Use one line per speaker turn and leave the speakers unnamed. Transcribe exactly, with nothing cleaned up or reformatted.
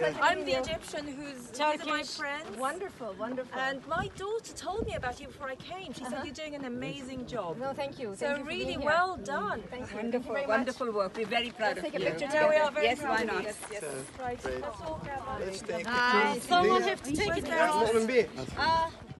I'm the Egyptian who's these are my friends.
Wonderful, wonderful.
And my daughter told me about you before I came. She uh-huh. said you're doing an amazing job.
No, thank you.
So
thank you
really
for
well done.
Thank you.
Wonderful,
thank you
wonderful work. We're very proud
Let's
of
take
you.
a picture
Yeah, we are very
yes,
proud
why
of
not?
you. Yes, yes. Right. Let's all grab our
Let's take
Hi.
pictures.
Someone have to take it
Ja,
down.
nog een beetje.